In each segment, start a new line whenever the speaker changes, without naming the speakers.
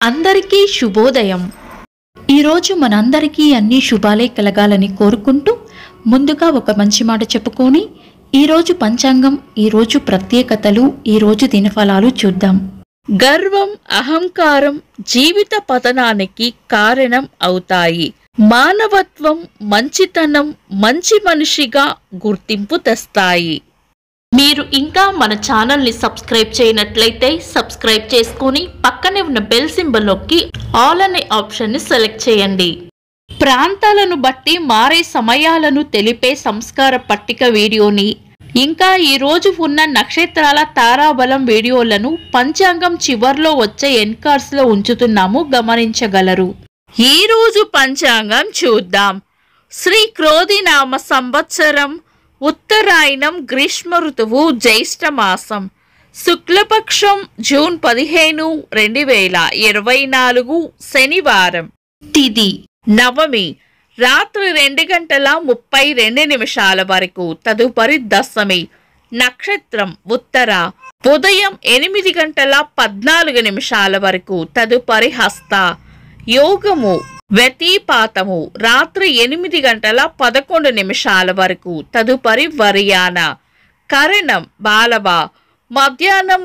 అందరికీ శుభోదయం. ఈరోజు మనందరికీ అన్ని శుభాలే కలగాలని కోరుకుంటూ ముందుగా ఒక మంచి మాట చెప్పుకొని ఈరోజు పంచాంగం, ఈరోజు ప్రత్యేకతలు, ఈరోజు దినఫలాలు చూద్దాం. గర్వం, అహంకారం జీవిత పతనానికి కారణం అవుతాయి. మానవత్వం, మంచితనం మంచి మనిషిగా గుర్తింపు తెస్తాయి. మీరు ఇంకా మన ఛానల్ని సబ్స్క్రైబ్ చేయనట్లయితే సబ్స్క్రైబ్ చేసుకొని పక్కనే ఉన్న బెల్ సింబల్ నొక్కి ఆల్ అనే ఆప్షన్ని సెలెక్ట్ చేయండి. ప్రాంతాలను బట్టి మారే సమయాలను తెలిపే సంస్కార పట్టిక వీడియోని, ఇంకా ఈరోజు ఉన్న నక్షత్రాల తారాబలం వీడియోలను పంచాంగం చివర్లో వచ్చే ఎన్కార్స్లో ఉంచుతున్నాము, గమనించగలరు. ఈరోజు పంచాంగం చూద్దాం. శ్రీ క్రోధినామ సంవత్సరం, ఉత్తరాయణం, గ్రీష్మ ఋతువు, జ్యేష్ఠ మాసం, శుక్లపక్షం, జూన్ 15, 2024 శనివారం. తిథి నవమి, రాత్రి 2:32 వరకు, తదుపరి దశమి. నక్షత్రం ఉత్తర, ఉదయం 8:14 వరకు, తదుపరి హస్త. యోగము వ్యతిపాతము, రాత్రి 8:11 వరకు, తదుపరి వర్యాన. కరణం బాలవ, మధ్యాహ్నం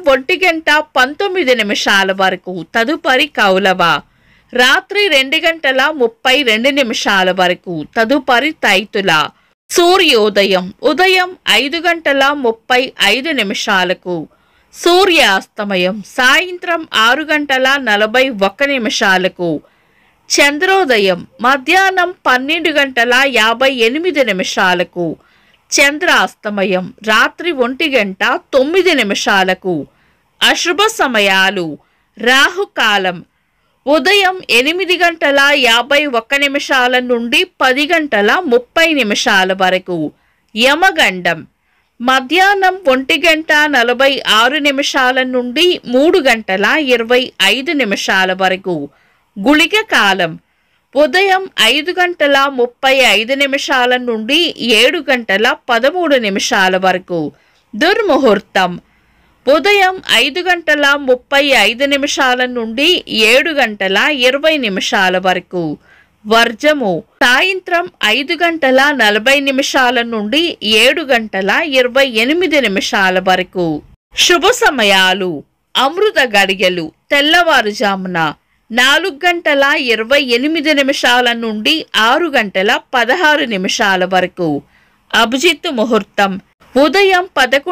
1:19 వరకు, తదుపరి కౌలవ. రాత్రి 2:32 వరకు, తదుపరి తైతుల. సూర్యోదయం ఉదయం 5:35 సూర్యాస్తమయం సాయంత్రం 6:41. చంద్రోదయం మధ్యాహ్నం 12:58. చంద్రాస్తమయం రాత్రి 1:09. అశుభ సమయాలు, రాహుకాలం ఉదయం 8:51 నుండి 10:30 వరకు. యమగండం మధ్యాహ్నం 1:46 నుండి 3:25 వరకు. గుళిక కాలం ఉదయం 5:35 నుండి 7:13 వరకు. దుర్ముహూర్తం ఉదయం 5:35 నుండి 7:20 వరకు. వర్జము సాయంత్రం 5:40 నుండి 7:28 వరకు. శుభ సమయాలు, అమృత గడియలు తెల్లవారుజామున 4:28 నుండి 6:16 వరకు. అభిజిత్ ముహూర్తం ఉదయం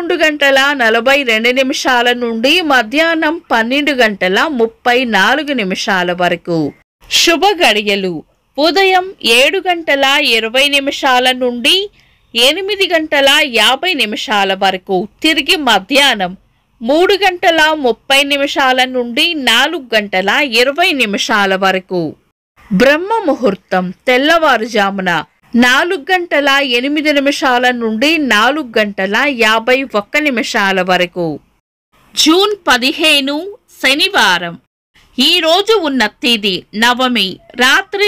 11:42 నుండి మధ్యాహ్నం 12:34 వరకు. శుభ గడియలు ఉదయం 7:20 నుండి 8:50 వరకు, తిరిగి మధ్యాహ్నం 3:30 నుండి 4:20 వరకు. బ్రహ్మ ముహూర్తం తెల్లవారుజామున 4:08 నుండి 4:51 వరకు. జూన్ 15 శనివారం. ఈ రోజు ఉన్న తేదీ నవమి, రాత్రి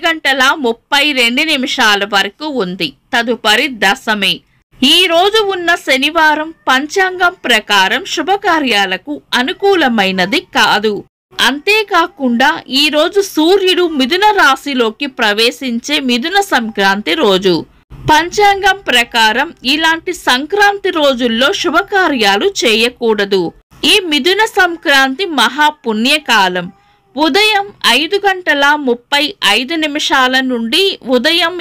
2:32 వరకు ఉంది, తదుపరి దశమి. ఈ రోజు ఉన్న శనివారం పంచాంగం ప్రకారం శుభకార్యాలకు అనుకూలమైనది కాదు. అంతేకాకుండా ఈ రోజు సూర్యుడు మిథున రాశిలోకి ప్రవేశించే మిథున సంక్రాంతి రోజు. పంచాంగం ప్రకారం ఇలాంటి సంక్రాంతి రోజుల్లో శుభకార్యాలు చేయకూడదు. ఈ మిథున సంక్రాంతి మహాపుణ్యకాలం ఉదయం 5:35 నుండి ఉదయం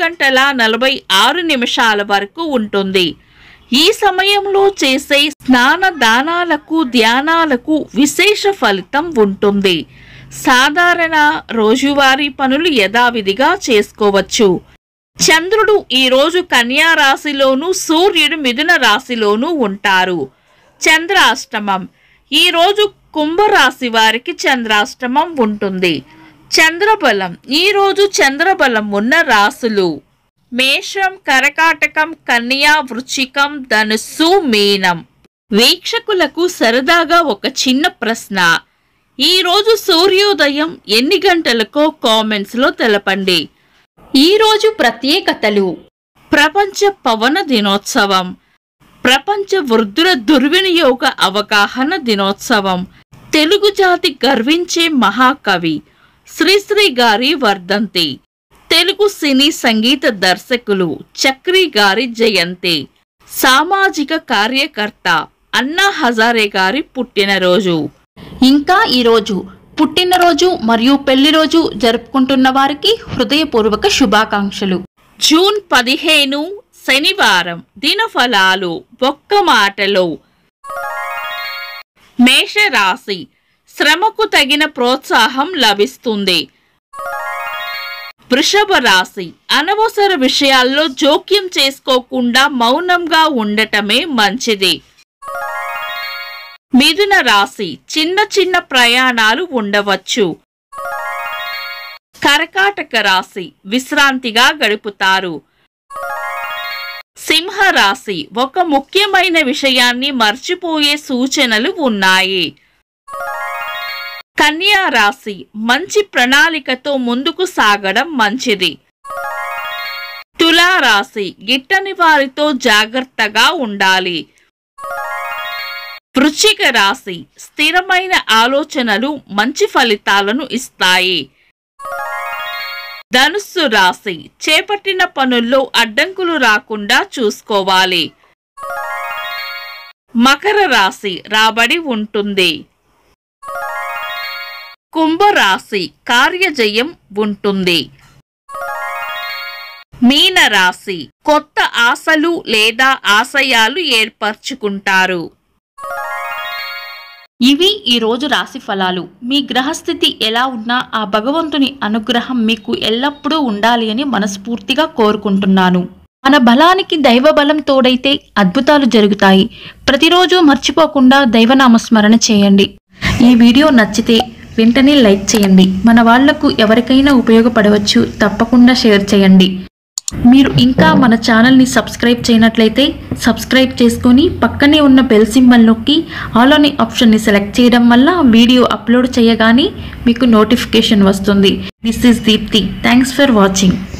7:46 వరకు ఉంటుంది. ఈ సమయంలో చేసే స్నాన దానాలకు, ధ్యానాలకు విశేష ఫలితం ఉంటుంది. సాధారణ రోజువారీ పనులు యథావిధిగా చేసుకోవచ్చు. చంద్రుడు ఈరోజు కన్యా రాశిలోను, సూర్యుడు మిథున రాశిలోనూ ఉంటారు. చంద్రాష్టమం ఈరోజు కుంభరాశి వారికి చంద్రాష్టమం ఉంటుంది. చంద్రబలం ఈరోజు చంద్రబలం ఉన్న రాశులు మేషం, కర్కాటకం, కన్యా, వృశ్చికం, ధనుస్సు, మీనం. వీక్షకులకు సరదాగా ఒక చిన్న ప్రశ్న. ఈరోజు సూర్యోదయం ఎన్ని గంటలకో కామెంట్స్లో తెలపండి. ఈరోజు ప్రత్యేకతలు: ప్రపంచ పవన దినోత్సవం, ప్రపంచ వృద్ధుల దుర్వినియోగ అవగాహన దినోత్సవం, తెలుగు జాతి గర్వించే మహాకవి శ్రీశ్రీ గారి వర్ధంతి. తెలుగు సినీ సంగీత దర్శకులు చక్రి గారి జయంతి. సామాజిక కార్యకర్త అన్నా హజారే గారి పుట్టినరోజు.
ఇంకా ఈరోజు పుట్టినరోజు మరియు పెళ్లి రోజు జరుపుకుంటున్న వారికి హృదయపూర్వక శుభాకాంక్షలు.
జూన్ 15 శనివారం. దినఫలాలు ఒక్క మాటలో. మేషరాశి, శ్రమకు తగిన ప్రోత్సాహం లభిస్తుంది. వృషభ రాశి, అనవసర విషయాల్లో జోక్యం చేసుకోకుండా మౌనంగా ఉండటమే మంచిది. మిథున రాశి, చిన్న చిన్న ప్రయాణాలు ఉండవచ్చు. కర్కాటక రాశి, విశ్రాంతిగా గడుపుతారు. సింహ రాశి, ఒక ముఖ్యమైన విషయాన్ని మర్చిపోయే సూచనలు ఉన్నాయి. కన్యా రాశి, మంచి ప్రణాళికతో ముందుకు సాగడం మంచిది. తులా రాశి, గిట్టని వారితో జాగ్రత్తగా ఉండాలి. వృశ్చిక రాశి, స్థిరమైన ఆలోచనలు మంచి ఫలితాలను ఇస్తాయి. ధనుస్సు రాశి, చేపట్టిన పనుల్లో అడ్డంకులు రాకుండా చూసుకోవాలి. మకర రాశి, రాబడి ఉంటుంది. కుంభరాశి, కార్యజయం ఉంటుంది. మీన రాశి, కొత్త ఆశలు లేదా ఆశయాలు ఏర్పరచుకుంటారు.
ఇవి ఈ రోజు రాశి ఫలాలు. మీ గ్రహస్థితి ఎలా ఉన్నా ఆ భగవంతుని అనుగ్రహం మీకు ఎల్లప్పుడూ ఉండాలి అని మనస్ఫూర్తిగా కోరుకుంటున్నాను. మన బలానికి దైవ బలం తోడైతే అద్భుతాలు జరుగుతాయి. ప్రతిరోజు మర్చిపోకుండా దైవనామస్మరణ చేయండి. ఈ వీడియో నచ్చితే వెంటనే లైక్ చేయండి. మన వాళ్లకు ఎవరికైనా ఉపయోగపడవచ్చు. తప్పకుండా షేర్ చేయండి. మీరు ఇంకా మన ఛానల్ని సబ్స్క్రైబ్ చేయనట్లయితే సబ్స్క్రైబ్ చేసుకొని పక్కనే ఉన్న బెల్ సింబల్ నొక్కి ఆల్ అనే ఆప్షన్ని సెలెక్ట్ చేయడం వల్ల వీడియో అప్లోడ్ చేయగానే మీకు నోటిఫికేషన్ వస్తుంది. This is Deepti. Thanks for watching.